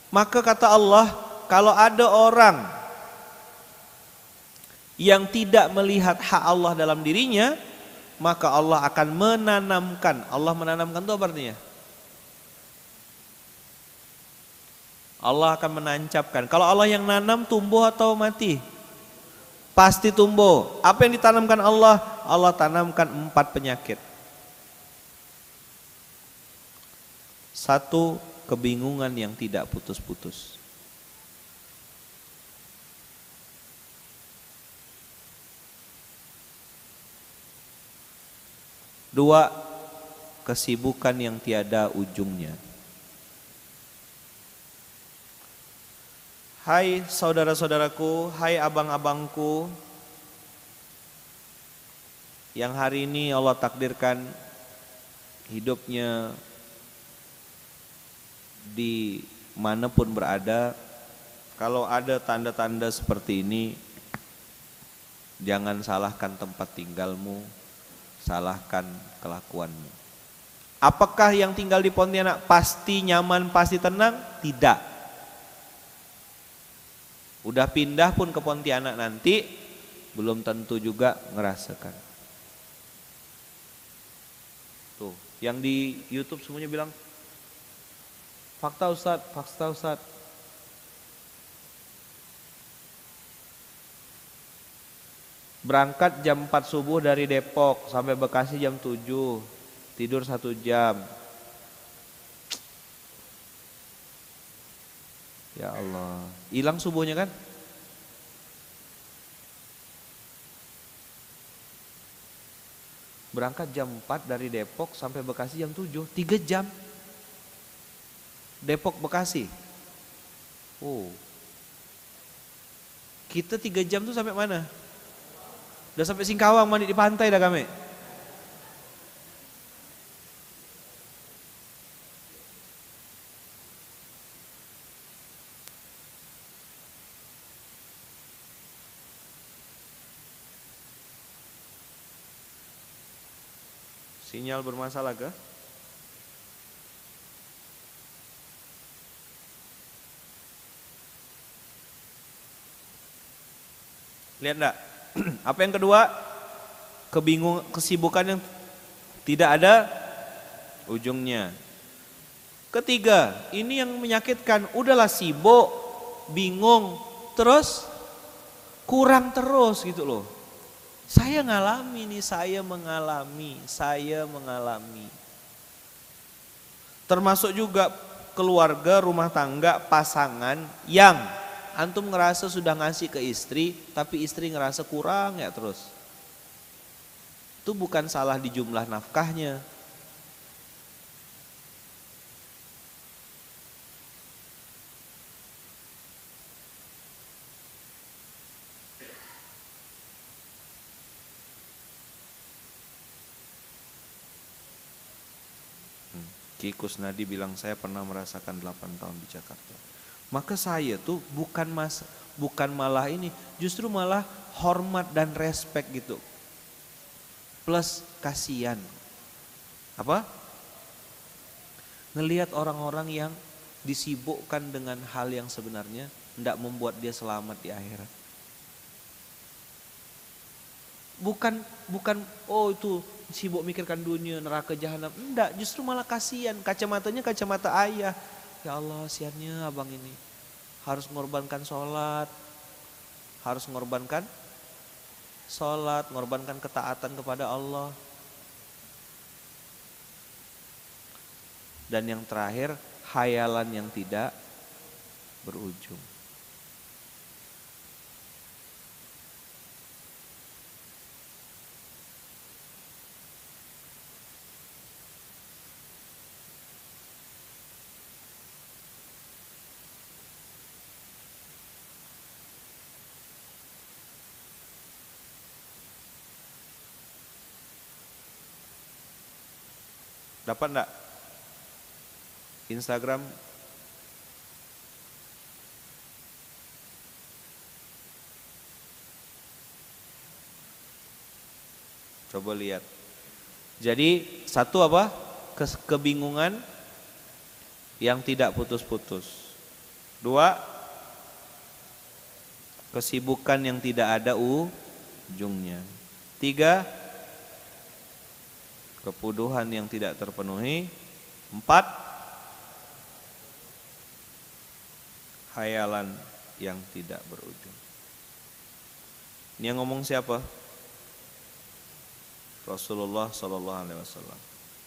Maka kata Allah, kalau ada orang yang tidak melihat hak Allah dalam dirinya, maka Allah akan menanamkan. Allah menanamkan itu apa artinya? Allah akan menancapkan. Kalau Allah yang nanam, tumbuh atau mati? Pasti tumbuh. Apa yang ditanamkan Allah? Allah tanamkan 4 penyakit. 1, kebingungan yang tidak putus-putus. 2, kesibukan yang tiada ujungnya. Hai saudara-saudaraku, hai abang-abangku, yang hari ini Allah takdirkan hidupnya di manapun berada, kalau ada tanda-tanda seperti ini, jangan salahkan tempat tinggalmu, salahkan kelakuanmu. Apakah yang tinggal di Pontianak pasti nyaman, pasti tenang? Tidak. Udah pindah pun ke Pontianak nanti, belum tentu juga ngerasakan. Tuh, yang di YouTube semuanya bilang, fakta Ustadz, fakta Ustadz. Berangkat jam 4 subuh dari Depok sampai Bekasi jam 7, tidur 1 jam. Ya Allah, hilang subuhnya kan? Berangkat jam 4 dari Depok sampai Bekasi jam 7, 3 jam. Depok Bekasi. Oh. Kita 3 jam tuh sampai mana? Udah sampai Singkawang, mandi di pantai dah kami. Sinyal bermasalah kah? Lihat enggak? Apa yang kedua? Kesibukan yang tidak ada ujungnya. Ketiga, ini yang menyakitkan, udahlah sibuk, bingung, terus kurang terus gitu loh. Saya ngalami nih, saya mengalami. Termasuk juga keluarga, rumah tangga, pasangan yang antum ngerasa sudah ngasih ke istri, tapi istri ngerasa kurang ya terus. Itu bukan salah di jumlah nafkahnya. Ki Kusnadi bilang saya pernah merasakan 8 tahun di Jakarta. Maka saya tuh bukan malah ini, justru malah hormat dan respect gitu. Plus kasihan. Apa? Ngelihat orang-orang yang disibukkan dengan hal yang sebenarnya tidak membuat dia selamat di akhirat. Bukan oh itu sibuk mikirkan dunia, neraka, jahanam. Enggak, justru malah kasihan. Kacamatanya kacamata ayah. Ya Allah, siannya abang ini. Harus mengorbankan sholat. Mengorbankan ketaatan kepada Allah. Dan yang terakhir, khayalan yang tidak berujung. Dapat enggak? Instagram. Coba lihat. Jadi satu apa? Kebingungan yang tidak putus-putus. Dua, kesibukan yang tidak ada ujungnya. Tiga, kebutuhan yang tidak terpenuhi. Empat, khayalan yang tidak berujung. Ini yang ngomong siapa? Rasulullah Sallallahu Alaihi Wasallam.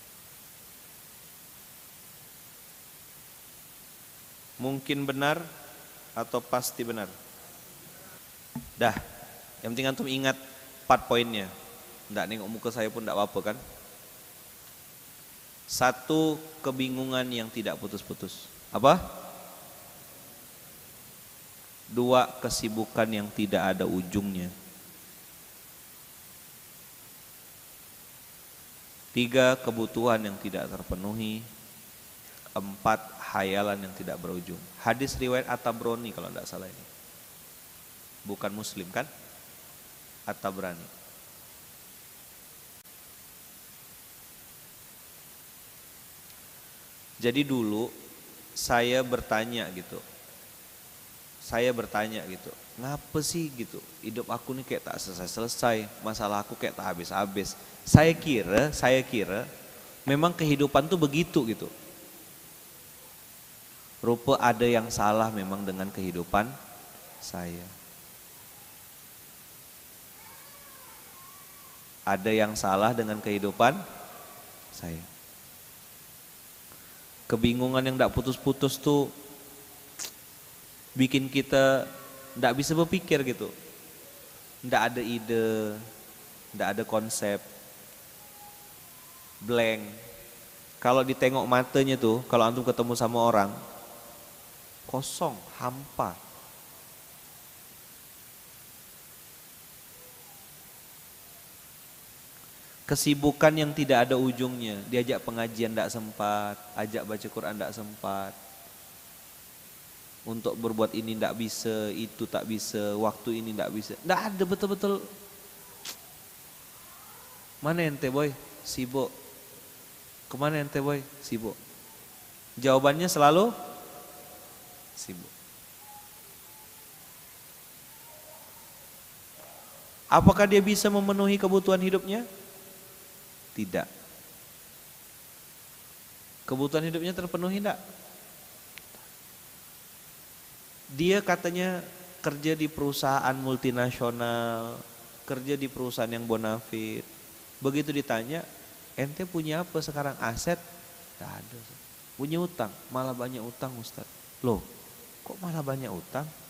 Mungkin benar atau pasti benar? Dah, yang penting antum ingat 4 poinnya. Nggak nengok muka saya pun nggak apa-apa kan? 1, kebingungan yang tidak putus-putus. Apa? 2, kesibukan yang tidak ada ujungnya. 3, kebutuhan yang tidak terpenuhi. 4, khayalan yang tidak berujung. Hadis riwayat At-Tabrani kalau tidak salah ini. Bukan Muslim kan? At-Tabrani. Jadi dulu saya bertanya gitu. Ngapa sih gitu? Hidup aku nih kayak tak selesai-selesai, masalah aku kayak tak habis-habis. Saya kira memang kehidupan tuh begitu gitu. Rupa ada yang salah memang dengan kehidupan saya. Ada yang salah dengan kehidupan saya. Kebingungan yang tidak putus-putus tuh bikin kita tidak bisa berpikir gitu. Tidak ada ide, tidak ada konsep, blank. Kalau ditengok matanya tuh, kalau antum ketemu sama orang, kosong, hampa. Kesibukan yang tidak ada ujungnya, diajak pengajian tidak sempat, ajak baca Quran tidak sempat. Untuk berbuat ini tidak bisa, itu tak bisa, waktu ini tidak bisa. Tidak ada betul-betul. Mana ente boy? Sibuk. Kemana ente boy? Sibuk. Jawabannya selalu sibuk. Apakah dia bisa memenuhi kebutuhan hidupnya? Tidak. Kebutuhan hidupnya terpenuhi enggak? Dia katanya kerja di perusahaan multinasional, kerja di perusahaan yang bonafit. Begitu ditanya, ente punya apa sekarang? Aset? Tidak ada. Punya utang, malah banyak utang Ustaz. Loh, kok malah banyak utang?